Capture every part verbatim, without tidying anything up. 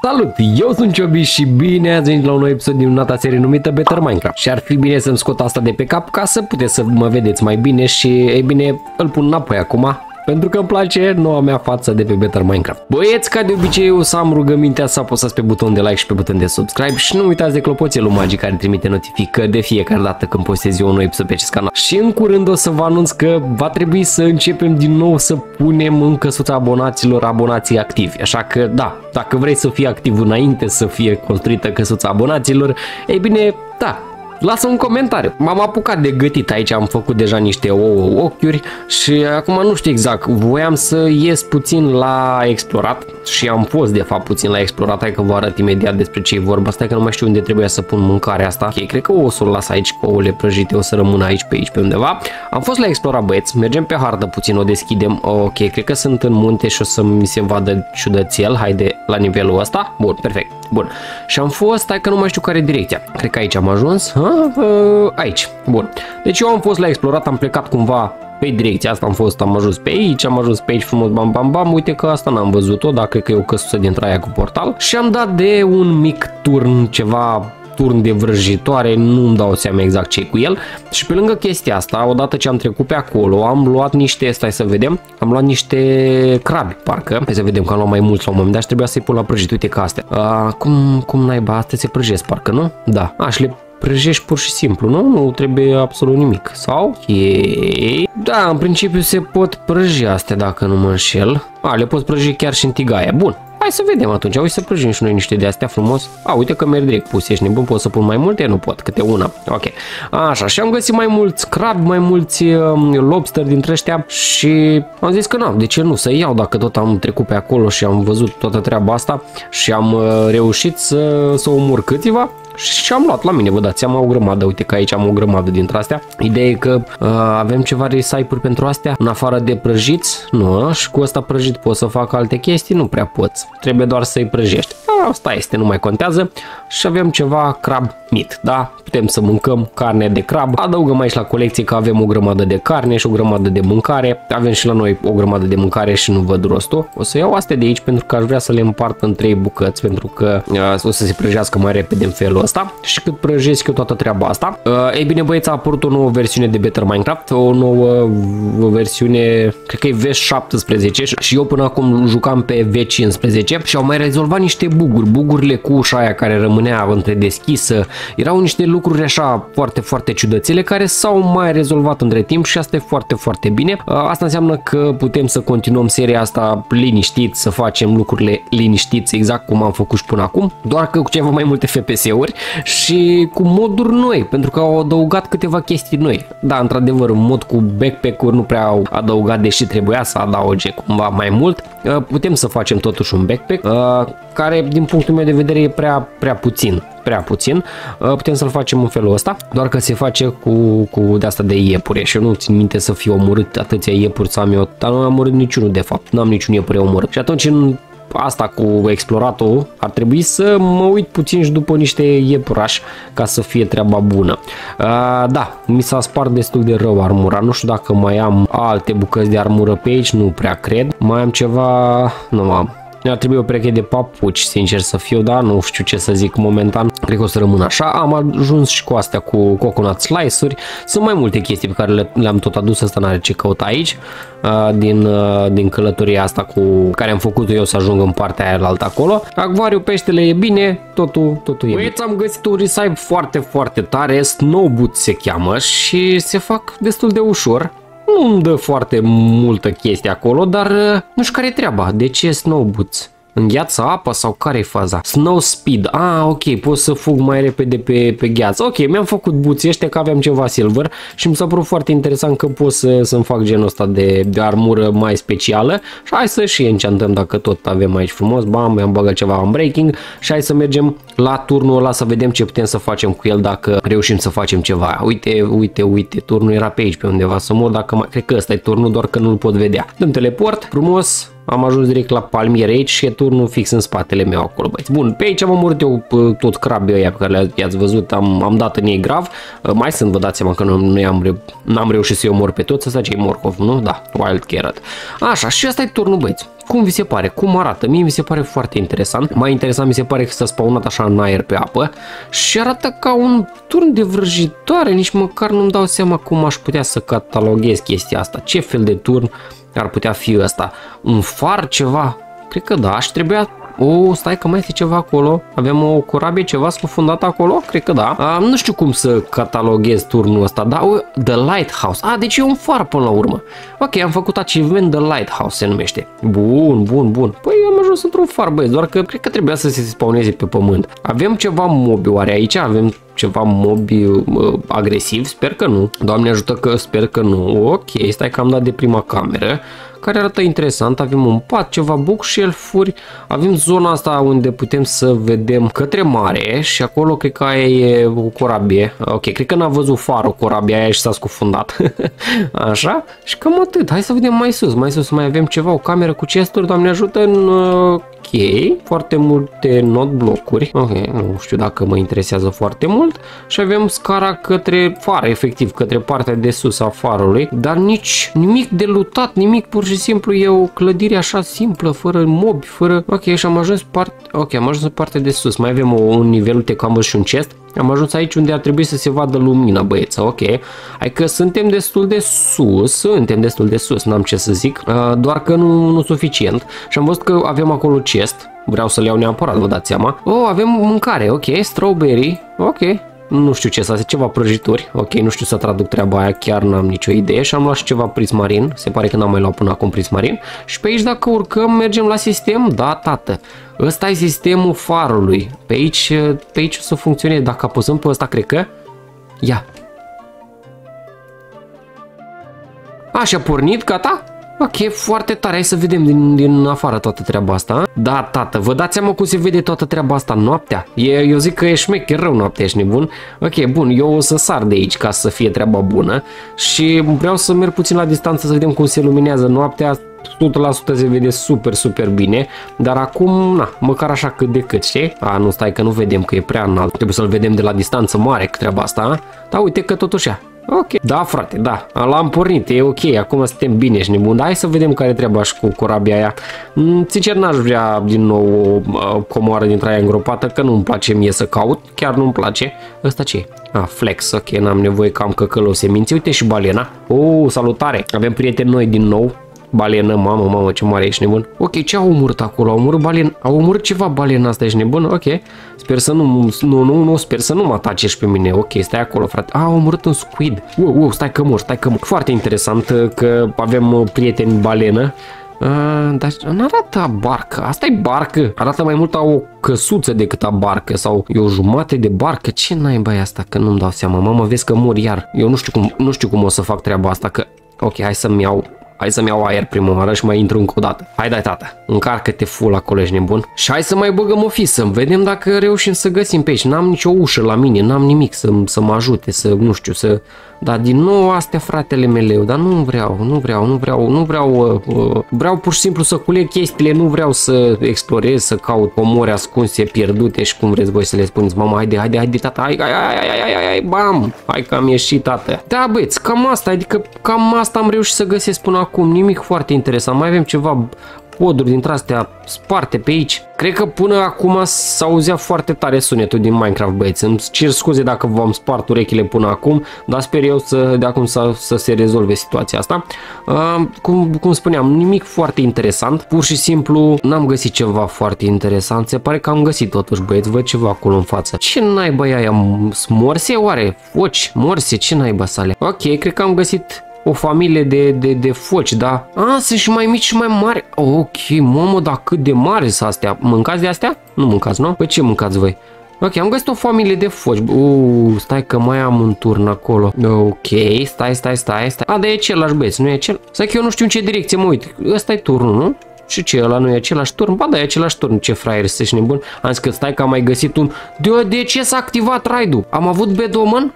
Salut! Eu sunt Ciobi și bine ați venit la un nou episod din nata serie numită Better Minecraft. Și ar fi bine să-mi scot asta de pe cap ca să puteți să mă vedeți mai bine și, ei bine, îl pun înapoi acum. Pentru că îmi place noua mea față de pe Better Minecraft. Băieți, ca de obicei, o să am rugămintea să apăsați pe butonul de like și pe butonul de subscribe și nu uitați de clopoțelul magic care trimite notificări de fiecare dată când postez eu un nou episod pe acest canal. Și în curând o să vă anunț că va trebui să începem din nou să punem în căsuța abonaților abonații activi. Așa că, da, dacă vrei să fii activ înainte să fie construită căsuța abonaților, ei bine, da, lasă un comentariu. M-am apucat de gătit aici, am făcut deja niște ouă ochiuri și acum nu știu exact, voiam să ies puțin la explorat și am fost de fapt puțin la explorat, hai că vă arăt imediat despre ce e vorba, stai că nu mai știu unde trebuia să pun mâncarea asta. Ok, cred că o să o las aici, cu ouăle prăjite o să rămână aici pe aici pe undeva. Am fost la explorat, băieți, mergem pe hartă puțin, o deschidem, ok, cred că sunt în munte și o să mi se vadă ciudățel, haide la nivelul ăsta, bun, perfect, bun. Și am fost, stai că nu mai știu care e direcția, cred că aici am ajuns, ha? Aici, bun. Deci eu am fost la explorat, am plecat cumva pe direcția asta, am fost, am ajuns pe aici, am ajuns pe aici frumos, bam bam bam, uite că asta n-am văzut-o, dar cred că e o căsuță dintre aia cu portal și am dat de un mic turn, ceva turn de vrăjitoare, nu-mi dau seama exact ce e cu el și pe lângă chestia asta, odată ce am trecut pe acolo, am luat niște, stai să vedem, am luat niște crabi, parcă, hai să vedem că am luat mai mulți la un moment dat și trebuia să-i pun la prăjit, uite că astea, uh, cum, cum naiba, astea se prăjesc, parcă, nu? Da, aș le prăjești pur și simplu, nu? Nu trebuie absolut nimic. Sau? Ok. Da, în principiu se pot prăji astea dacă nu mă înșel. A, le poți prăji chiar și în tigaie. Bun. Hai să vedem atunci. Uite să prăjim și noi niște de astea frumos. A, uite că merg direct pus. Ești nebun? Pot să pun mai multe? Nu pot. Câte una. Ok. Așa. Și am găsit mai mulți crabi, mai mulți um, lobster dintre ăștia și am zis că nu, de ce nu să iau dacă tot am trecut pe acolo și am văzut toată treaba asta și am uh, reușit să, să omor câțiva. Și am luat la mine, vă dați seama, o grămadă, uite că aici am o grămadă dintre astea. Ideea e că uh, avem ceva recipe-uri pentru astea, în afară de prăjiți, nu, și cu ăsta prăjit poți să fac alte chestii, nu prea poți, trebuie doar să-i prăjești. Asta este, nu mai contează. Și avem ceva crab meat, da? Putem să mâncăm carne de crab. Adăugăm aici la colecție că avem o grămadă de carne și o grămadă de mâncare. Avem și la noi o grămadă de mâncare și nu văd rostul. O să iau astea de aici pentru că aș vrea să le împart în trei bucăți pentru că uh, o să se prăjească mai repede în felul ăsta. Și cât prăjesc eu toată treaba asta. Uh, ei bine, băieți, a apărut o nouă versiune de Better Minecraft, o nouă versiune, cred că e V șaptesprezece și eu până acum jucam pe V cincisprezece și au mai rezolvat niște buguri, bugurile cu ușa aia care rămânea întredeschisă. Erau niște lucruri așa foarte, foarte ciudățele care s-au mai rezolvat între timp și asta e foarte, foarte bine. Asta înseamnă că putem să continuăm seria asta liniștit, să facem lucrurile liniștiți exact cum am făcut și până acum, doar că cu ceva mai multe F P S-uri și cu moduri noi, pentru că au adăugat câteva chestii noi. Da, într-adevăr, un mod cu backpack-uri nu prea au adăugat, deși trebuia să adauge cumva mai mult. Putem să facem totuși un backpack, care din punctul meu de vedere e prea, prea puțin. Prea puțin. Putem să-l facem în felul ăsta, doar că se face cu, cu de asta de iepure și eu nu țin minte să fiu omorât atâția iepuri să am eu, dar nu am omorât niciunul de fapt, nu am niciun iepure omorât. Și atunci în asta cu exploratul ar trebui să mă uit puțin și după niște iepurași ca să fie treaba bună. Uh, da, mi s-a spart destul de rău armura, nu știu dacă mai am alte bucăți de armură pe aici, nu prea cred. Mai am ceva, nu am. Ar trebui o pereche de papuci, sincer să fiu, dar nu știu ce să zic momentan. Cred că o să rămân așa. Am ajuns și cu astea cu coconut slice-uri. Sunt mai multe chestii pe care le-am tot adus, asta n-are ce căuta aici. Din, din călătoria asta cu care am făcut eu să ajung în partea aia la altă acolo. Acvariu, peștele e bine, totul, totul e bine. Băieți, am găsit un recipe foarte, foarte tare, Snow Boots se cheamă și se fac destul de ușor. Nu îmi dă foarte multă chestie acolo, dar nu știu care e treaba. De ce Snow Boots? Îngheață apa sau care e faza? Snow Speed. Ah, ok, pot să fug mai repede pe, pe gheață. Ok, mi-am făcut buții ăștia că aveam ceva silver și mi s-a părut foarte interesant că pot să, să-mi fac genul ăsta de, de armură mai specială. Și hai să și enchantăm dacă tot avem aici frumos. Bam, mi-am băgat ceva unbreaking și hai să mergem la turnul ăla să vedem ce putem să facem cu el dacă reușim să facem ceva. Uite, uite, uite, turnul era pe aici pe undeva să mor, dacă mai... cred că ăsta e turnul, doar că nu-l pot vedea. Dăm teleport, frumos. am ajuns direct la palmiere aici și e turnul fix în spatele meu acolo, băieți. Bun, pe aici am omorât eu tot crabii ăia pe care i-ați văzut, am, am dat în ei grav. Mai sunt, vă dați seama că nu, nu am, reu am reușit să-i omor pe toți, ăsta ce-i morcov, nu? Da, wild carrot. Așa, și ăsta e turnul, băieți. Cum vi se pare? Cum arată? Mie mi se pare foarte interesant. Mai interesant mi se pare că s-a spawnat așa în aer pe apă și arată ca un turn de vrăjitoare. Nici măcar nu-mi dau seama cum aș putea să cataloghez chestia asta. Ce fel de turn ar putea fi ăsta? Un far, ceva? Cred că da, și trebuia... O, stai că mai este ceva acolo. Avem o corabie, ceva scufundat acolo? Cred că da. A, nu știu cum să cataloghez turnul ăsta, dar The Lighthouse. A, deci e un far până la urmă. Ok, am făcut achievement, The Lighthouse se numește. Bun, bun, bun. Păi am ajuns într-un far, băieți, doar că cred că trebuia să se spawneze pe pământ. Avem ceva mobi oare aici? Avem ceva mobi uh, agresiv? Sper că nu. Doamne ajută că sper că nu. Ok, stai că am dat de prima cameră, care arată interesant. Avem un pat, ceva bookshelf-uri, avem zona asta unde putem să vedem către mare și acolo cred că aia e o corabie. Ok, cred că n-a văzut farul corabia aia și s-a scufundat. Așa, și cam atât. Hai să vedem mai sus, mai sus mai avem ceva, o cameră cu chesturi, Doamne ajută, în... Ok, foarte multe not blocuri. Ok, nu știu dacă mă interesează foarte mult. Și avem scara către far, efectiv, către partea de sus a farului, dar nici nimic de lutat, nimic, pur și simplu e o clădire așa simplă, fără mobi, fără... Ok, și am ajuns part... Ok, am ajuns în partea de sus. Mai avem o, un nivel, uite că am văzut și un chest. Am ajuns aici unde ar trebui să se vadă lumina, băieță, ok. Adică suntem destul de sus, suntem destul de sus, n-am ce să zic, doar că nu, nu suficient. Și am văzut că avem acolo chest, vreau să le iau neapărat, vă dați seama. Oh, avem mâncare, ok, strawberry, ok. Nu știu ce să zic, ceva prăjituri, ok, nu știu să traduc treaba aia, chiar n-am nicio idee. Și am luat și ceva prismarin, se pare că n-am mai luat până acum prismarin. Și pe aici dacă urcăm, mergem la sistem, da, tată. Ăsta e sistemul farului, pe aici, pe aici o să funcționeze, dacă apăsăm pe ăsta, cred că, ia. A, și-a pornit, gata? Ok, foarte tare, hai să vedem din, din afară toată treaba asta. Da, tată, vă dați seama cum se vede toată treaba asta noaptea? E, eu zic că e șmecher rău noaptea, ești nebun. Ok, bun, eu o să sar de aici ca să fie treaba bună. Și vreau să merg puțin la distanță să vedem cum se luminează noaptea. o sută la sută se vede super, super bine. Dar acum, na, măcar așa cât de cât, știi? A, nu, stai că nu vedem, că e prea înalt. Trebuie să-l vedem de la distanță mare cu treaba asta. Dar uite că totuși a. Ok, da frate, da, l-am pornit, e ok, acum suntem bine, ești nebun, dar hai să vedem care treaba și cu corabia aia. Sincer n-aș vrea din nou o comoară dintre aia îngropată, că nu-mi place mie să caut, chiar nu-mi place. Ăsta ce e? Ah, flex, ok, n-am nevoie că am căcălău semințe, uite și balena. Oh, salutare, avem prieteni noi din nou. Balenă, mamă, mamă, ce mare, ești nebun. Ok, ce au omorât acolo? Au omorât balen... Au omorât ceva balena asta, ești nebun? Ok. Sper să nu... Nu, nu, nu, sper să nu mă ataci pe mine. Ok, stai acolo, frate. A, au omorât un squid. Wow, wow, stai că mor, stai că mor. Foarte interesant că avem prieteni balenă. Uh, dar nu arată a barcă. Asta e barcă. Arată mai mult a o căsuță decât a barcă. Sau e o jumate de barcă. Ce naiba e asta? Că nu-mi dau seama. Mamă, vezi că mor iar. Eu nu știu cum, nu știu cum o să fac treaba asta. Că... Ok, hai să-mi iau... Hai să-mi iau aer prima oară și mai intru încă o dată. Hai dai, tată, încarcă-te full acolo, ești nebun. Și hai să mai băgăm o fi, să vedem dacă reușim să găsim pe aici. N-am nicio ușă la mine, n-am nimic să, să mă ajute, să, nu știu, să... Dar din nou astea, fratele meu, dar nu vreau, nu vreau, nu vreau, nu vreau, uh, uh, vreau pur și simplu să culeg chestiile, nu vreau să explorez, să caut omori ascunse, pierdute și cum vreți voi să le spuneți. Mama, haide, haide, haide, tata, hai, hai, hai, hai, hai, hai, hai, bam, hai că am ieșit, tată. Da, băieți, cam asta, adică cam asta am reușit să găsesc până acum, nimic foarte interesant, mai avem ceva... poduri dintre astea sparte pe aici. Cred că până acum s-auzea foarte tare sunetul din Minecraft, băieți. Îmi cer scuze dacă v-am spart urechile până acum, dar sper eu să, de acum să, să se rezolve situația asta. Uh, cum, cum spuneam, nimic foarte interesant. Pur și simplu n-am găsit ceva foarte interesant. Se pare că am găsit totuși, băieți. Văd ceva acolo în față. Ce naiba e aia? Morse oare? Foci? Morse? Ce naiba sale? Ok, cred că am găsit... o familie de, de, de foci, da? A, sunt și mai mici și mai mari. Ok, mamă, dar cât de mari sunt astea? Mâncați de astea? Nu mâncați, nu? Păi ce mâncați voi? Ok, am găsit o familie de foci. Uuu, stai că mai am un turn acolo. Ok, stai, stai, stai, stai. A, dar e același, băieți, nu e acel? Stai că eu nu știu în ce direcție mă uit. Ăsta e turnul, nu? Și ce, ăla nu e același turn? Ba da, e același turn, ce fraier, să-și nebun. Am zis că stai că am mai găsit un... De, de ce s-a activat raidul? Am avut bad omen?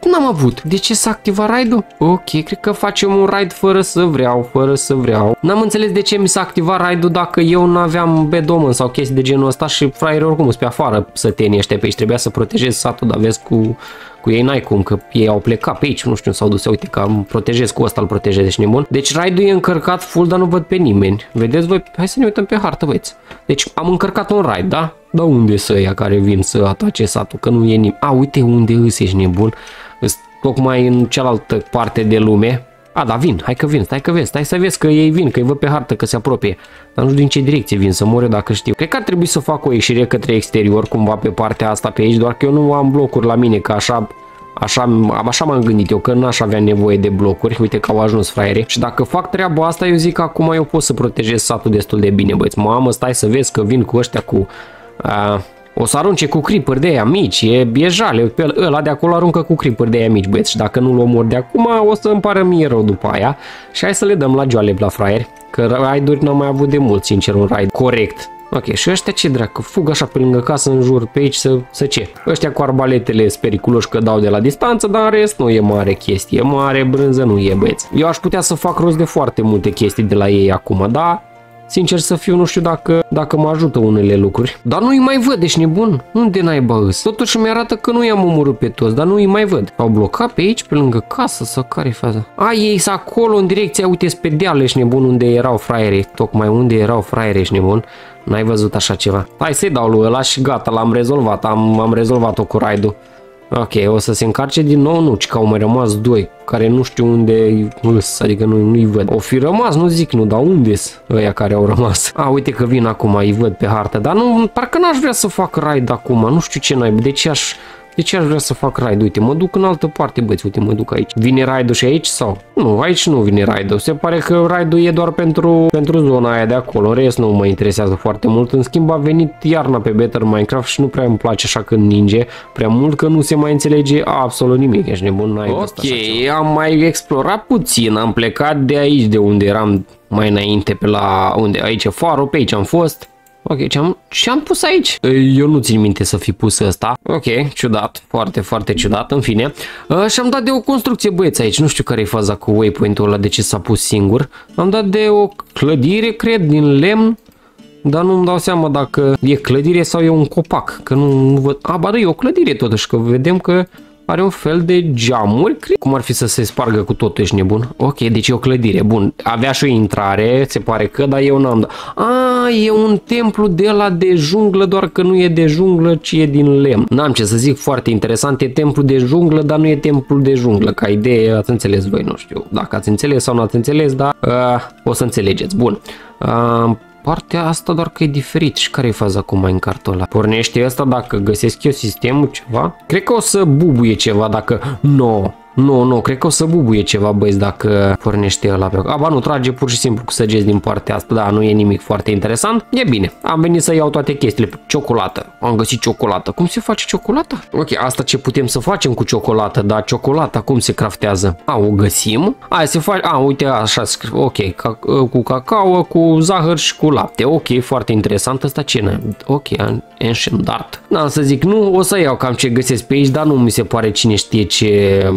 N-am avut. De ce s-a activat raid-ul? Ok, cred că facem un raid fără să vreau, fără să vreau. N-am înțeles de ce mi s-a activat raid-ul dacă eu n-aveam bad omen sau chestii de genul ăsta și fraierii oricum sunt pe afară sătenii ăștia pe aici. Trebuia să protejezi satul, dar vezi cu, cu ei n-ai cum, că ei au plecat pe aici, nu știu, s-au dus, uite că am protejez cu ăsta, îl protejez, ești nebun. Deci raid-ul e încărcat full, dar nu văd pe nimeni. Vedeți voi? Hai să ne uităm pe hartă, băieți. Deci am încărcat un raid, da? Dar unde să ăia care vin să atace satul? Că nu e nimeni. A, uite unde îs, ești nebun. Îs tocmai în cealaltă parte de lume. A, da, vin, hai că vin, stai că vezi, stai să vezi că ei vin, că îi văd pe hartă că se apropie. Dar nu știu din ce direcție vin, să mor eu dacă știu. Cred că ar trebui să fac o ieșire către exterior, cumva pe partea asta pe aici, doar că eu nu am blocuri la mine, că așa... Așa, așa m-am gândit eu, că n-aș avea nevoie de blocuri. Uite că au ajuns fraiere. Și dacă fac treaba asta, eu zic că acum eu pot să protejez satul destul de bine, băieți. Mamă, stai să vezi că vin cu ăștia cu... Uh, o să arunce cu creeper de aia mici. E, e jale. Pe ăla de acolo aruncă cu creeper de aia mici, băieți. Și dacă nu-l omor de acum, o să îmi pară mie rău după aia. Și hai să le dăm la joale la fraieri. Că raid-uri n-am mai avut de mult, sincer, un raid corect. Ok, și ăștia ce dracu? Fug așa pe lângă casă în jur pe aici să, să ce? Ăștia cu arbaletele sunt periculoși că dau de la distanță, dar în rest nu e mare chestie, mare brânză nu e, băieți. Eu aș putea să fac rost de foarte multe chestii de la ei acum, dar sincer să fiu, nu știu dacă, dacă mă ajută unele lucruri. Dar nu-i mai văd, ești nebun? Unde n-ai îs? Totuși mi-arată că nu i-am omorât pe toți, dar nu-i mai văd. Au blocat pe aici, pe lângă casă, sau care-i faza? A, ei sunt acolo în direcția, uite, pe deal, ești nebun, unde erau fraierii. Tocmai unde erau fraierii, ești nebun. N-ai văzut așa ceva. Hai să-i dau lui ăla și gata, l-am rezolvat, am, am rezolvat-o cu raid-ul. Ok, o să se încarce din nou, nu, ci că au mai rămas doi, care nu știu unde îs, adică nu, nu-i văd. O fi rămas, nu zic nu, dar unde-s ăia care au rămas? A, uite că vin acum, îi văd pe hartă, dar nu, parcă n-aș vrea să fac raid acum, nu știu ce n-ai, de ce aș... De ce aș vrea să fac raid? Uite, mă duc în altă parte, băieți, uite, mă duc aici. Vine raid-ul și aici sau? Nu, aici nu vine raid-ul. Se pare că raid-ul e doar pentru, pentru zona aia de acolo. În rest nu mă interesează foarte mult. În schimb a venit iarna pe Better Minecraft și nu prea îmi place așa când ninge prea mult, că nu se mai înțelege absolut nimic. Ești nebun, n-ai văzut așa ceva. Am mai explorat puțin, am plecat de aici de unde eram mai înainte pe la unde aici e farul, pe aici am fost. Ok, ce-am ce am pus aici? Eu nu țin minte să fi pus ăsta. Ok, ciudat, foarte, foarte ciudat, în fine. Uh, și am dat de o construcție, băieți, aici. Nu știu care e faza cu waypoint-ul ăla, de ce s-a pus singur. Am dat de o clădire, cred, din lemn. Dar nu-mi dau seama dacă e clădire sau e un copac. Că nu, nu văd... A, ba da, e o clădire totuși, că vedem că are un fel de geamuri, cred. Cum ar fi să se spargă cu totul, ești nebun? Ok, deci e o clădire, bun. Avea și o intrare, se pare că, dar eu n-am dat. A, e un templu de la de junglă, doar că nu e de junglă, ci e din lemn. N-am ce să zic, foarte interesant, e templu de junglă, dar nu e templu de junglă. Ca idee, ați înțeles voi, nu știu dacă ați înțeles sau nu ați înțeles, dar uh, o să înțelegeți. Bun. Uh, Partea asta doar că e diferit. Și care e faza cu Minecraft-ul ăla? Pornește ăsta dacă găsesc eu sistemul ceva? Cred că o să bubuie ceva dacă... No, nu, nu, cred că o să bubuie ceva, băieți, dacă pornește ăla pe... Aba nu, trage pur și simplu cu săgeți din partea asta. Da, nu e nimic foarte interesant. E bine, am venit să iau toate chestiile. Ciocolată, am găsit ciocolată. Cum se face ciocolată? Ok, asta ce putem să facem cu ciocolată, dar ciocolata cum se craftează? A, o găsim? A, se face... A, uite, așa, ok, cu cacao, cu zahăr și cu lapte. Ok, foarte interesant. Asta ce n-am? Ok, Ancient Dart. Da, să zic, nu, o să iau cam ce găsesc pe aici, dar nu mi se pare cine știe ce...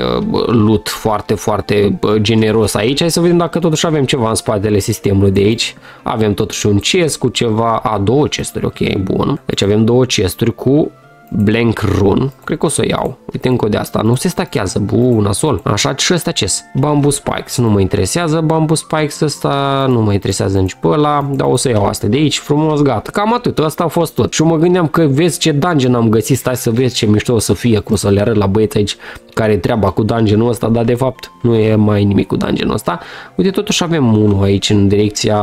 loot foarte, foarte generos aici. Hai să vedem dacă totuși avem ceva în spatele sistemului de aici. Avem totuși un chest cu ceva, a, două chesturi, ok, bun. Deci avem două chesturi cu Blank Rune. Cred că o să o iau. Uite încă de asta. Nu se stachează. Bun, nasol. Așa, și ăsta ce? Bamboo Spikes. Nu mă interesează. Bamboo Spikes ăsta nu mă interesează nici pe ăla. Dar o să iau asta de aici. Frumos, gata. Cam atât. Ăsta a fost tot. Și mă gândeam că vezi ce dungeon am găsit. Stai să vezi ce mișto o să fie. Că o să le arăt la băieți aici care e treaba cu dungeonul ăsta. Dar de fapt nu e mai nimic cu dungeonul ăsta. Uite, totuși avem unul aici în direcția...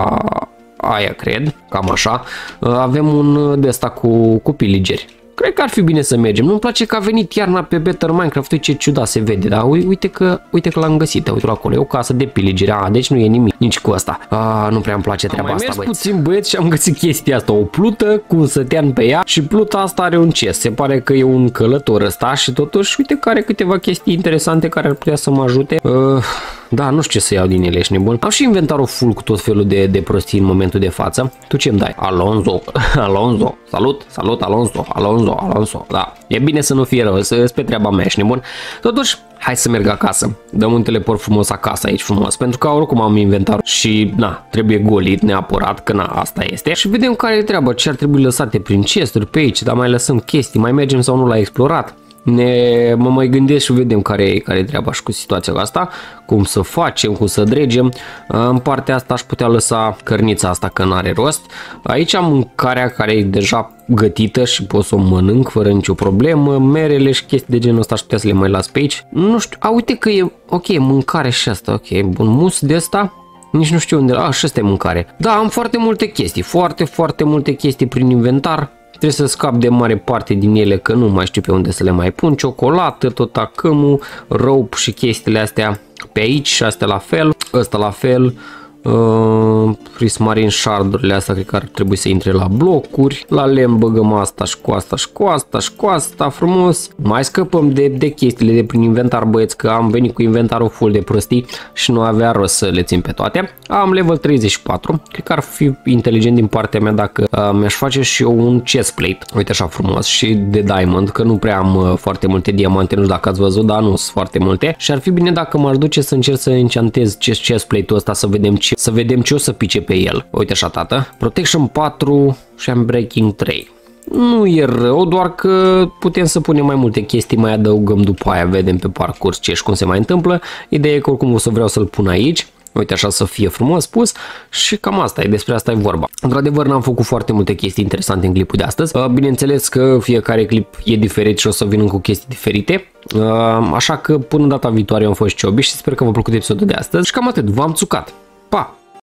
aia, cred. Cam așa. Avem un de ăsta cu, cu piligeri. Cred că ar fi bine să mergem. Nu-mi place că a venit iarna pe Better Minecraft. Uite ce ciudat se vede, dar uite că, uite că l-am găsit. Uite acolo, e o casă de piligeri. A, deci nu e nimic nici cu asta. A, nu prea îmi place treaba am asta, băieți. Puțin, băieți, și am găsit chestia asta. O plută cu un sătean pe ea și pluta asta are un chest. Se pare că e un călător ăsta și totuși, uite că are câteva chestii interesante care ar putea să mă ajute. Uh, Da, nu știu ce să iau din ele, ești nebun. Am și inventarul full cu tot felul de, de prostii în momentul de față. Tu ce-mi dai? Alonso, Alonso, salut, salut Alonso, Alonso, Alonso. Da, e bine să nu fie rău, să pe treaba mea, ești nebun. Totuși, hai să merg acasă. Dăm un teleport frumos acasă aici frumos, pentru că oricum am inventar și na, trebuie golit neapărat, că na, asta este. Și vedem care e treaba, ce ar trebui lăsate prin chesturi pe aici, dar mai lăsăm chestii, mai mergem sau nu la explorat. Ne, mă mai gândesc și vedem care e, care e treaba și cu situația asta, cum să facem, cum să dregem. În partea asta aș putea lăsa cărnița asta, că n-are rost. Aici am mâncarea care e deja gătită și pot să o mănânc fără nicio problemă. Merele și chestii de genul ăsta aș putea să le mai las pe aici. Nu știu, a, uite că e ok, mâncare și asta, ok, bun, mus de asta. Nici nu știu unde, a, și asta e mâncare. Da, am foarte multe chestii, foarte, foarte multe chestii prin inventar. Trebuie să scap de mare parte din ele, că nu mai știu pe unde să le mai pun. Ciocolată, tot acâmul, rope și chestiile astea pe aici și astea la fel. Ăsta la fel. Uh, prismarin shard-urile astea cred că ar trebui să intre la blocuri. La lemn băgăm asta și cu asta și cu asta și cu asta frumos. Mai scăpăm de, de chestiile de prin inventar, băieți, că am venit cu inventarul full de prostii și nu avea rost să le țin pe toate. Am level treizeci și patru. Cred că ar fi inteligent din partea mea dacă uh, mi-aș face și eu un chestplate. Uite așa frumos și de diamond, că nu prea am uh, foarte multe diamante, nu știu dacă ați văzut, dar nu sunt foarte multe. Și ar fi bine dacă m-aș duce să încerc să enchantez chestplate-ul ăsta, să vedem ce Să vedem ce o să pice pe el. Uite așa, tată. Protection patru și Unbreaking trei. Nu e rău, doar că putem să punem mai multe chestii, mai adăugăm după aia, vedem pe parcurs ce și cum se mai întâmplă. Ideea e că oricum o să vreau să-l pun aici. Uite așa, să fie frumos pus și cam asta e, despre asta e vorba. Într-adevăr n-am făcut foarte multe chestii interesante în clipul de astăzi. Bineînțeles că fiecare clip e diferit și o să vin cu chestii diferite. Așa că până data viitoare am fost Ciobi și sper că v-a plăcut episodul de astăzi și cam atât, v-am țucat. Pa!